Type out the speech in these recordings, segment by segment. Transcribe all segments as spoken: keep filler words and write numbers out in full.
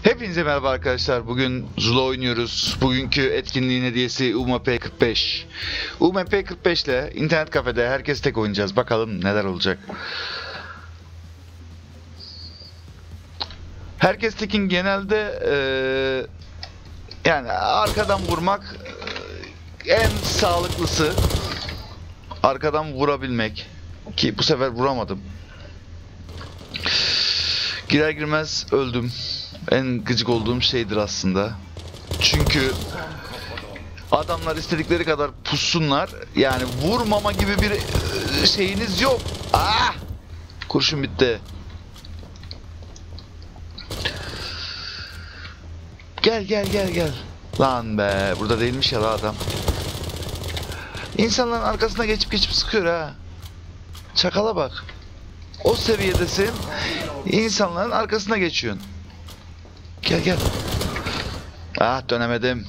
Hepinize merhaba arkadaşlar. Bugün Zula oynuyoruz. Bugünkü etkinliğin hediyesi U M P kırk beş. U M P kırk beş ile internet kafede herkes tek oynayacağız. Bakalım neler olacak. Herkes tekin genelde ee, yani arkadan vurmak ee, en sağlıklısı. Arkadan vurabilmek. Ki bu sefer vuramadım. Girer girmez öldüm. En gıcık olduğum şeydir aslında. Çünkü adamlar istedikleri kadar pussunlar. Yani vurmama gibi bir şeyiniz yok. Ah! Kurşun bitti. Gel gel gel gel. Lan be, burada değilmiş ya adam. İnsanların arkasına geçip geçip sıkıyor ha. Çakala bak. O seviyedesin. İnsanların arkasına geçiyorsun. Gel gel. Ah, dönemedim.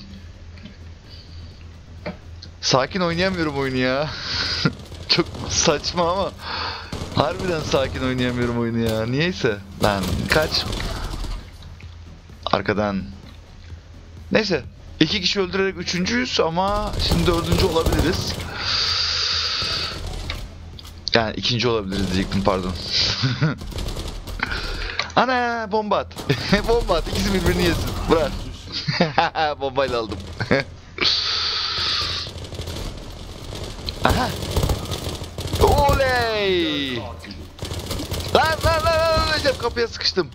Sakin oynayamıyorum oyunu ya. Çok saçma ama harbiden sakin oynayamıyorum oyunu ya. Niyeyse. Lan kaç. Arkadan. Neyse. İki kişi öldürerek üçüncüyüz ama şimdi dördüncü olabiliriz. Yani ikinci olabiliriz diyecektim, pardon. Ana, bomba at. Bomba at. İkisi birbirini yesin. Bırak. Bombayla aldım. Aha. Oley. Lan lan lan lan. Kapıya sıkıştım.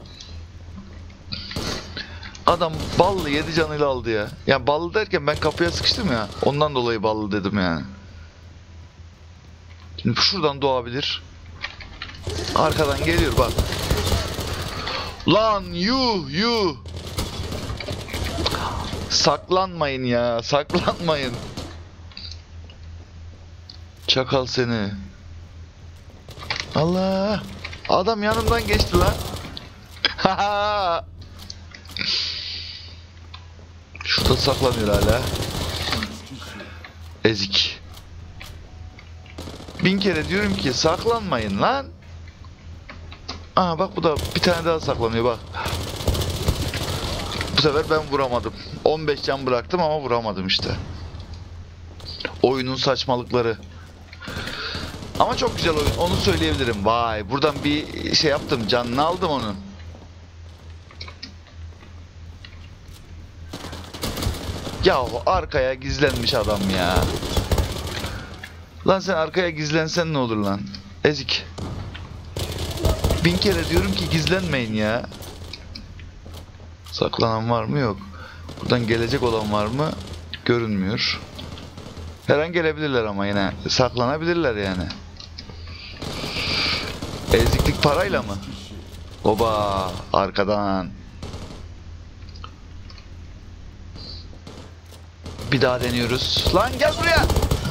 Adam ballı yedi canıyla aldı ya. Ya ballı derken ben kapıya sıkıştım ya. Ondan dolayı ballı dedim yani. Şimdi şuradan doğabilir. Arkadan geliyor bak. Lan yuh yuh. Saklanmayın ya, saklanmayın. Çakal seni. Allah. Adam yanımdan geçti lan. Şurada saklanıyor hala. Ezik. Bin kere diyorum ki saklanmayın lan. Aa bak, bu da bir tane daha saklanıyor bak. Bu sefer ben vuramadım. on beş can bıraktım ama vuramadım işte. Oyunun saçmalıkları. Ama çok güzel oyun, onu söyleyebilirim. Vay, buradan bir şey yaptım, canını aldım onu. Ya arkaya gizlenmiş adam ya. Lan sen arkaya gizlensen ne olur lan? Ezik. Bin kere diyorum ki gizlenmeyin ya. Saklanan var mı? Yok. Buradan gelecek olan var mı? Görünmüyor. Her an gelebilirler ama yine saklanabilirler yani. Eziklik parayla mı? Oba, arkadan. Bir daha deniyoruz. Lan gel buraya.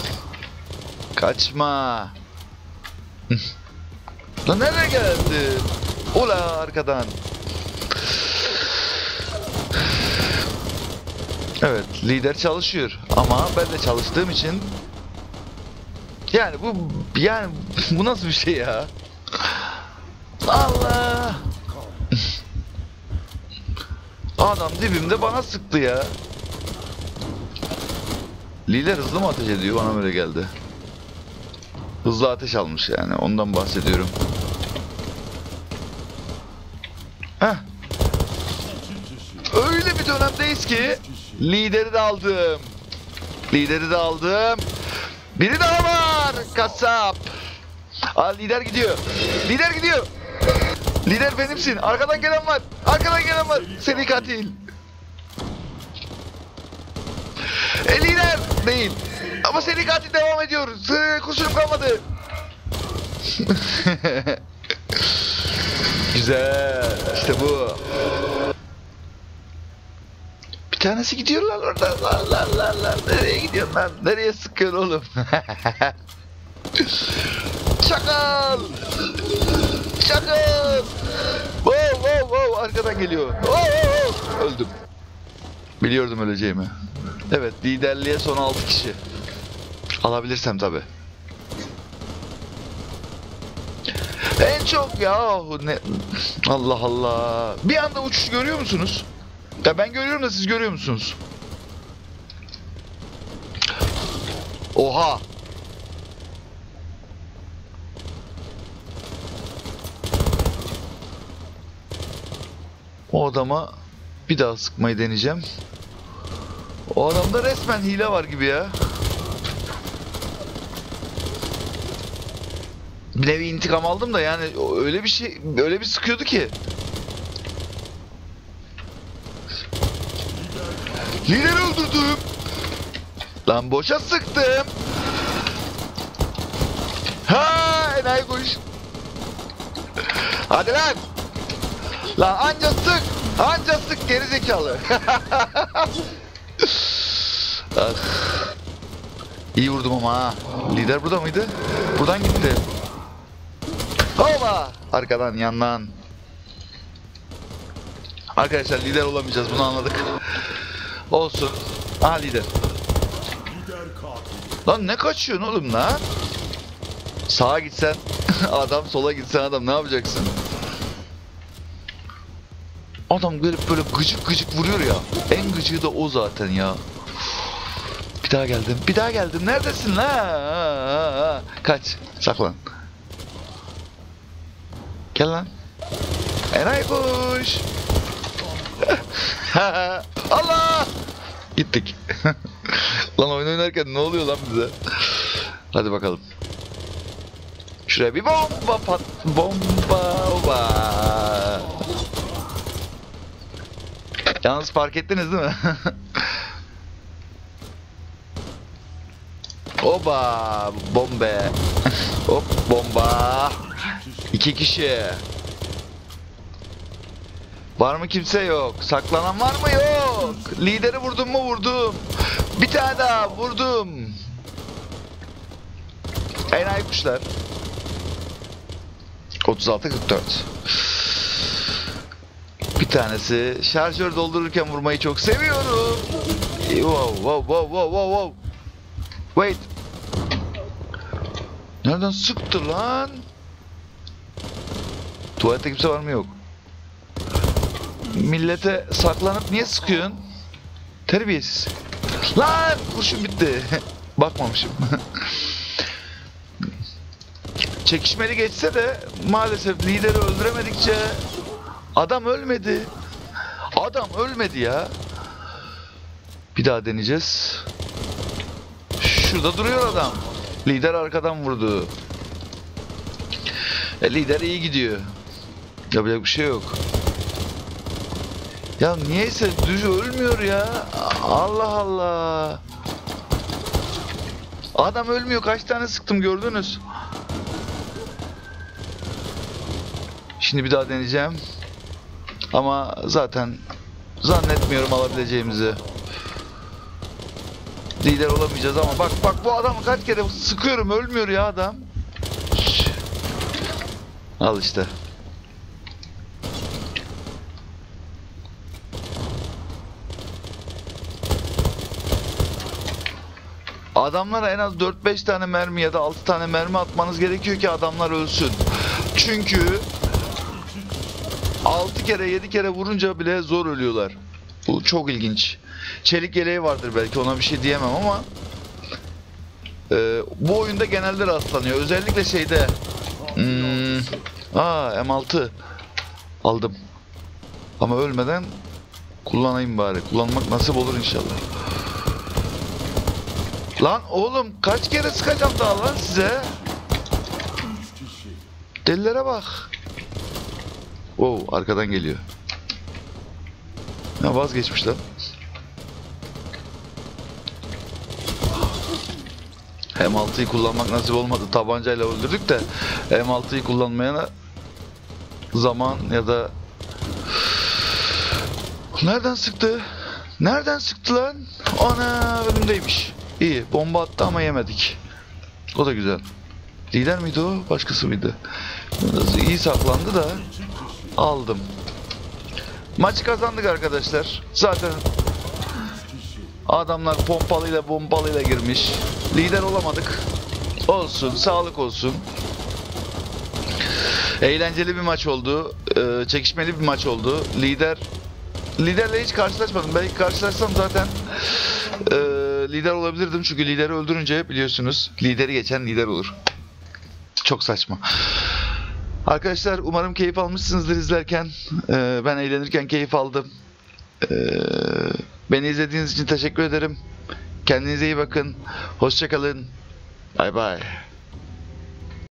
Kaçma. Lan nereye geldi? Ula, arkadan. Evet, lider çalışıyor ama ben de çalıştığım için yani bu yani bu nasıl bir şey ya? Allah! Adam dibimde bana sıktı ya. Lider hızlı mı ateş ediyor? Bana böyle geldi. Hızlı ateş almış yani, ondan bahsediyorum. Heh. Öyle bir dönemdeyiz ki lideri de aldım. Lideri de aldım. Biri daha var. Kasap. Aa, lider gidiyor. Lider gidiyor. Lider benimsin. Arkadan gelen var. Arkadan gelen var. Seni katil. E, lider değil. Ama seni katil devam ediyoruz. Kurşunum kalmadı. Güzel. İşte bu. Bir tanesi gidiyorlar orada. Lan lan lan lan. Nereye gidiyorsun lan? Nereye sıkıyorsun oğlum? Çakal. Çakal. Wow wow wow. Arkadan geliyor. Wow, wow, wow. Öldüm. Biliyordum öleceğimi. Evet, liderliğe son altı kişi. Alabilirsem tabi. En çok yahu ne... Allah Allah. Bir anda uçuş görüyor musunuz? Ya ben görüyorum da siz görüyor musunuz? Oha. O adama bir daha sıkmayı deneyeceğim. O adamda resmen hile var gibi ya. Bir nevi intikam aldım da yani öyle bir şey, öyle bir sıkıyordu ki. Lideri öldürdüm. Lan boşa sıktım. Ha, enayi kuş. Hadi lan. Lan anca sık. Anca sık gerizekalı. Ah. İyi vurdum ama ha. Lider burada mıydı? Buradan gitti. Hova! Arkadan, yandan. Arkadaşlar lider olamayacağız, bunu anladık. Olsun. Aha lider. Lan ne kaçıyorsun oğlum lan? Sağa gitsen adam, sola gitsen adam, ne yapacaksın? Adam böyle böyle gıcık gıcık vuruyor ya. En gıcığı da o zaten ya. Bir daha geldim. Bir daha geldim. Neredesin la? Kaç. Saklan. Gel lan. Enayi kuş. Allah. Gittik. Lan oyun oynarken ne oluyor lan bize? Hadi bakalım. Şuraya bir bomba pat. Bomba. Oba. Yalnız fark ettiniz değil mi? Oba, bombe. Hop, bomba. İki kişi. Var mı kimse? Yok. Saklanan var mı? Yok. Lideri vurdum mu? Vurdum. Bir tane daha vurdum. Enayi kuşlar. otuz altı kırk dört. Bir tanesi şarjör doldururken vurmayı çok seviyorum. Wow, wow, wow, wow, wow, wow. Wait. Nereden sıktı lan? Tuvalette kimse var mı? Yok. Millete saklanıp niye sıkıyorsun? Terbiyesiz. Lan kurşun bitti. Bakmamışım. Çekişmeli geçse de maalesef lideri öldüremedikçe adam ölmedi. Adam ölmedi ya. Bir daha deneyeceğiz. Şurada duruyor adam. Lider arkadan vurdu. E, lider iyi gidiyor. Yapacak bir şey yok. Ya niyeyse düz ölmüyor ya. Allah Allah. Adam ölmüyor. Kaç tane sıktım gördünüz. Şimdi bir daha deneyeceğim. Ama zaten zannetmiyorum alabileceğimizi. Lider olamayacağız ama bak bak bu adamı kaç kere sıkıyorum, ölmüyor ya adam. Şş. Al işte. Adamlara en az dört beş tane mermi ya da altı tane mermi atmanız gerekiyor ki adamlar ölsün. Çünkü altı kere yedi kere vurunca bile zor ölüyorlar. Bu çok ilginç. Çelik yeleği vardır belki, ona bir şey diyemem ama e, bu oyunda genelde rastlanıyor. Özellikle şeyde hmm, aa, M altı aldım. Ama ölmeden kullanayım bari. Kullanmak nasip olur inşallah. Lan oğlum kaç kere sıkacağım daha lan size? Delilere bak. Wow, arkadan geliyor. Ya vazgeçmişler. M altıyı kullanmak nasip olmadı. Tabancayla öldürdük de M altıyı kullanmayana zaman ya da nereden sıktı? Nereden sıktı lan? Ana, önümdeymiş. İyi, bomba attı ama yemedik. O da güzel. Lider miydi o? Başkası mıydı? İyi saklandı da aldım. Maçı kazandık arkadaşlar. Zaten adamlar pompalıyla bombalıyla girmiş. Lider olamadık. Olsun, sağlık olsun. Eğlenceli bir maç oldu. Ee, çekişmeli bir maç oldu. Lider liderle hiç karşılaşmadım. Belki karşılaşsam zaten e, lider olabilirdim. Çünkü lideri öldürünce biliyorsunuz lideri geçen lider olur. Çok saçma. Arkadaşlar umarım keyif almışsınızdır izlerken. E, ben eğlenirken keyif aldım. E, beni izlediğiniz için teşekkür ederim. Kendinize iyi bakın. Hoşça kalın. Bay bay.